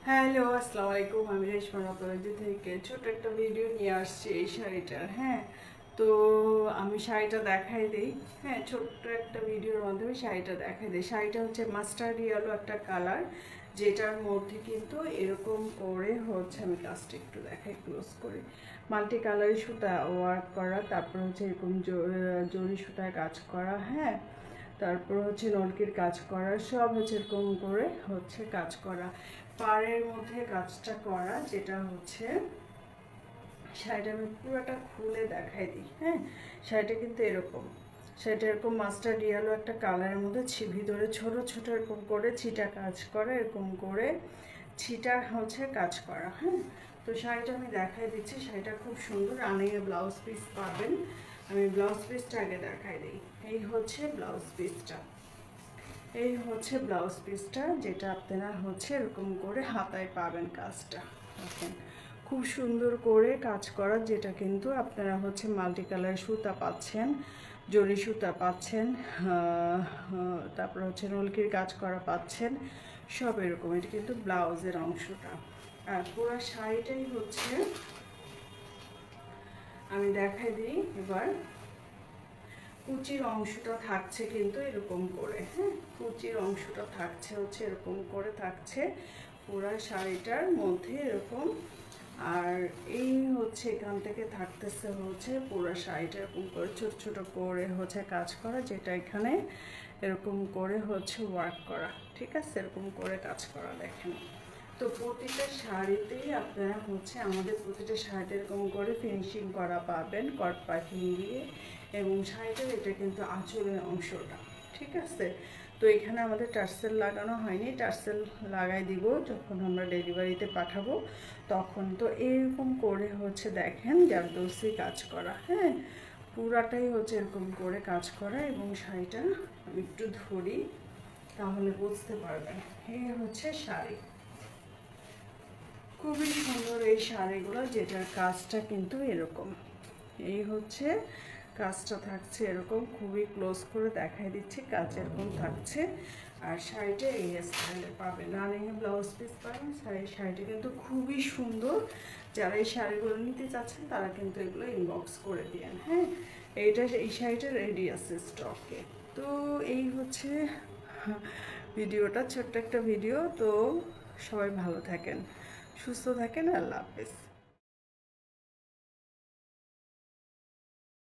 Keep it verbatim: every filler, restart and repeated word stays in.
Hello, আসসালামু আলাইকুম। আমি রেশমা নতরাজি থেকে ছোট একটা ভিডিও নিয়ে আসছি এই শাড়িটার। হ্যাঁ, তো আমি শাড়িটা দেখাই দিই। হ্যাঁ, ছোট্ট একটা ভিডিওর মাধ্যমে শাড়িটা দেখাই দিই। শাড়িটা হচ্ছে মাস্টার্ড ইয়েলো একটা কালার, যেটার মধ্যে কিন্তু এরকম করে হচ্ছে, আমি কাজটা একটু দেখাই ক্লোজ করে, মাল্টি কালারের সুতা ওয়ার্ক করা, তারপর হচ্ছে এরকম জরি সুতায় কাজ করা। হ্যাঁ, তারপর হচ্ছে নলকির কাজ করা, সব হচ্ছে এরকম করে হচ্ছে কাজ করা, পাড়ের মধ্যে কাজটা করা, যেটা হচ্ছে শাড়িটা আমি পুরোটা খুলে দেখাই দিই। হ্যাঁ, শাড়িটা কিন্তু এরকম, শাড়িটা এরকম মাস্টার্ড ইয়েলো একটা কালারের মধ্যে ভিতরে ছোট ছোট এরকম করে ছিটা কাজ করা, এরকম করে ছিটা হচ্ছে কাজ করা। হ্যাঁ, তো শাড়িটা আমি দেখাই দিচ্ছি। শাড়িটা খুব সুন্দর, আনিয়ে ব্লাউজ পিস পাবেন। আমি ব্লাউজ পিসটা আগে দেখাই দিই। এই হচ্ছে ব্লাউজ পিসটা, এই হচ্ছে ব্লাউজ পিসটা, যেটা আপনারা হচ্ছে এরকম করে হাতায় পাবেন কাজটা। দেখেন খুব সুন্দর করে কাজ করা, যেটা কিন্তু আপনারা হচ্ছে মাল্টি কালার সুতা পাচ্ছেন, জরি সুতা পাচ্ছেন, তারপর হচ্ছে নলকির কাজ করা পাচ্ছেন, সব এরকম। এটা কিন্তু ব্লাউজের অংশটা, আর পুরো শাড়িটাই হচ্ছে আমি দেখাই দিই এবার। কুচির অংশটা থাকছে কিন্তু এরকম করে। হ্যাঁ, কুচির অংশটা থাকছে হচ্ছে এরকম করে থাকছে পুরা শাড়িটার মধ্যে এরকম। আর এই হচ্ছে এখান থেকে থাকতেছে হচ্ছে পুরো শাড়িটা এরকম করে ছোট ছোট করে হচ্ছে কাজ করা, যেটা এখানে এরকম করে হচ্ছে ওয়ার্ক করা। ঠিক আছে, এরকম করে কাজ করা। দেখেন, তো প্রতিটা শাড়িতেই আপনারা হচ্ছে আমাদের প্রতিটা শাড়িতে এরকম করে ফিনিশিং করা পাবেন কট পাইপিং দিয়ে। এবং শাড়িটার এটা কিন্তু আঁচলের অংশটা। ঠিক আছে, তো এখানে আমাদের টার্সেল লাগানো হয়নি, টার্সেল লাগাই দিব যখন আমরা ডেলিভারিতে পাঠাবো তখন। তো এরকম করে হচ্ছে দেখেন জারদৌসি কাজ করা। হ্যাঁ, পুরাটাই হচ্ছে এরকম করে কাজ করা। এবং শাড়িটা আমি একটু ধরি তাহলে বুঝতে পারবেন। এই হচ্ছে শাড়ি, খুবই সুন্দর এই শাড়িগুলো, যেটার কাজটা কিন্তু এরকম। এই হচ্ছে কাজটা থাকছে এরকম, খুবই ক্লোজ করে দেখাই দিচ্ছি, কাজ এরকম থাকছে। আর শাড়িটা এই স্টাইলে পাবেন, রানিং ব্লাউজ পিস পাবেন। শাড়ি শাড়িটা কিন্তু খুবই সুন্দর। যারা এই শাড়িগুলো নিতে চাচ্ছেন তারা কিন্তু এগুলো ইনবক্স করে দিয়েন। হ্যাঁ, এইটা এই শাড়িটা রেডি আছে স্টকে। তো এই হচ্ছে ভিডিওটা, ছোট্ট একটা ভিডিও। তো সবাই ভালো থাকেন, সুস্থ থাকেন, আল্লাহ হাফেজ।